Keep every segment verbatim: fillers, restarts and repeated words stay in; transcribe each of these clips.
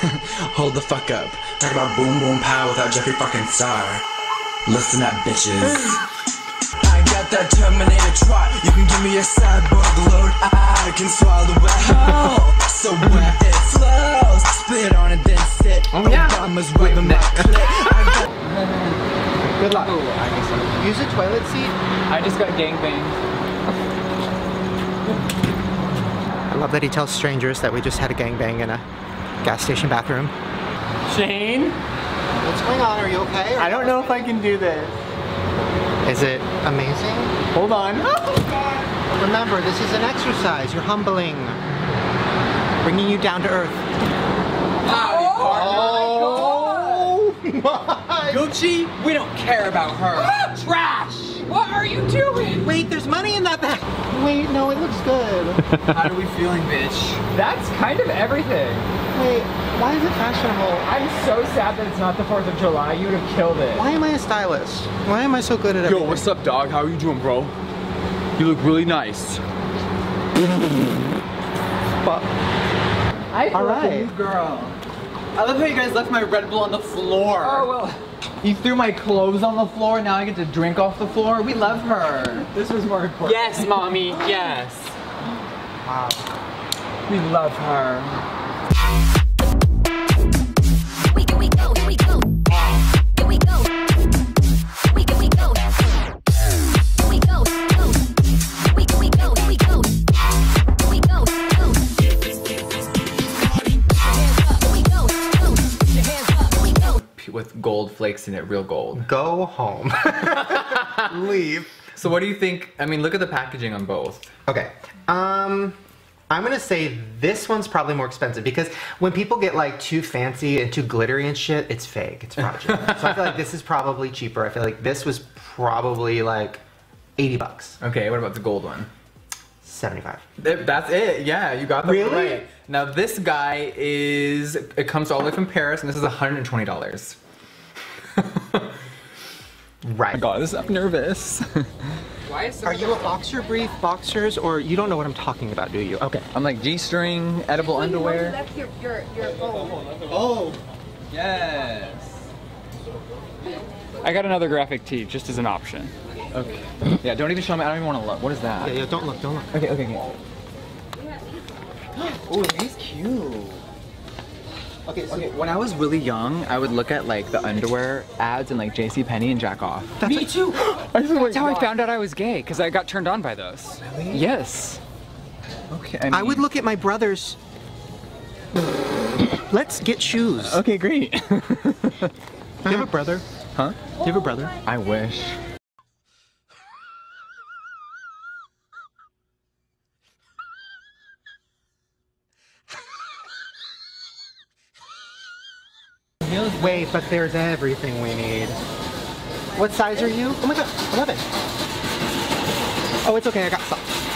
Hold the fuck up. Talk about boom boom pow without Jeffree fucking Star. Listen up, bitches. I got that Terminator twat. You can give me a cyborg load. I can swallow a hole. So where it flows, spit on it, then sit. Oh yeah. Obama's waving my clit. I got Good luck. Ooh, I guess so. Use the toilet seat. I just got gangbanged. I love that he tells strangers that we just had a gangbang in a gas station bathroom. Shane? What's going on? Are you okay? I don't know if I can do this. Is it amazing? Hold on. Remember, this is an exercise. You're humbling. Bringing you down to earth. Oh, oh my! Gucci, we don't care about her. Trash! What are you doing? Wait, there's money in that bag. Wait, no, it looks good. How are we feeling, bitch? That's kind of everything. Wait, why is it fashionable? I'm so sad that it's not the fourth of July. You would have killed it. Why am I a stylist? Why am I so good at everything? Yo, what's up, dog? How are you doing, bro? You look really nice. Fuck. I feel All like right. a new girl. I love how you guys left my Red Bull on the floor. Oh, well. You threw my clothes on the floor, now I get to drink off the floor. We love her. This was more important. Yes, mommy, yes. Wow. We love her. We go, we go, we go. Here we go. We go, we go. We go, go. We go, we go, we go. We go, go. Hands up, we go, go. Your hands up, we go. With gold flakes in it, real gold. Go home. Leave. So what do you think? I mean, look at the packaging on both. Okay. Um, I'm gonna say this one's probably more expensive because when people get like too fancy and too glittery and shit, it's fake. It's fraudulent. So I feel like this is probably cheaper. I feel like this was probably like eighty bucks. Okay, what about the gold one? seventy-five. Th- That's it. Yeah, you got that Really? right. Now this guy is. It comes all the way from Paris, and this is one hundred twenty dollars. Right. God, this, I'm nervous. Why is Are you a boxer brief, boxers, or you don't know what I'm talking about, do you? Okay. I'm like G-string, edible underwear. Left your, your, your phone. Oh. Yes. I got another graphic tee, just as an option. Okay. Yeah, don't even show me. I don't even want to look. What is that? Yeah, yeah, don't look, don't look. Okay, okay, okay. Oh, he's cute. Okay, so Okay, when I was really young, I would look at like the underwear ads in like JCPenney and jack off. Me too! That's how I found out I was gay, because I got turned on by those. Really? Yes. Okay. I, I would look at my brother's. Let's get shoes. Okay, great. Do you have a brother? Huh? Do you have a brother? I wish. Wait, but there's everything we need. What size are you? Oh my god, eleven. Oh, it's okay, I got some.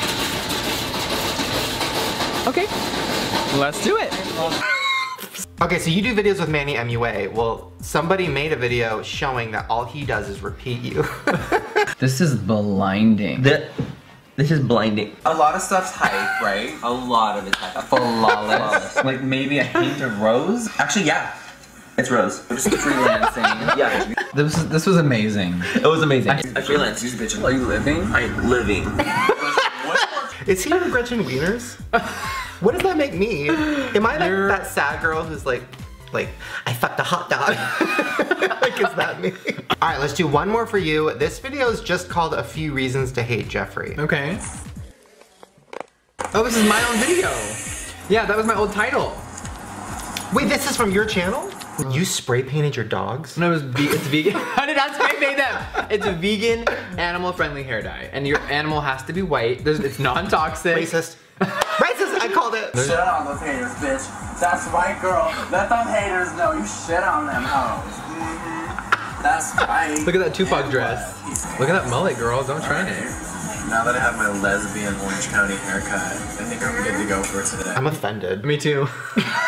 Okay. Let's do it. Okay, so you do videos with Manny M U A. Well, somebody made a video showing that all he does is repeat you. This is blinding. The, this is blinding. A lot of stuff's hype, right? A lot of it's hype. Flawless. Like maybe a hint of rose? Actually, yeah. It's rose. We're just freelancing. Yeah. This was, this was amazing. It was amazing. I, I freelance. These bitches. Are you living? I'm living. Is he into Gretchen Wieners? What does that make me? Am I that, that sad girl who's like, like, I fucked a hot dog? Like, is that me? All right, let's do one more for you. This video is just called A Few Reasons to Hate Jeffree. Okay. Oh, this is my own video. Yeah, that was my old title. Wait, this is from your channel? You spray painted your dogs? No, it was ve it's vegan. How did I spray paint them? It's a vegan, animal-friendly hair dye, and your animal has to be white. There's, it's non-toxic. Racist. Racist, I called it. Shit on those haters, bitch. That's right, girl. Let them haters know you shit on them hoes. Mm-hmm. That's right. Look at that Tupac dress. Look at that mullet, girl. Don't try it. Now that I have my lesbian Orange County haircut, I think I'm good to go for today. I'm offended. Me too.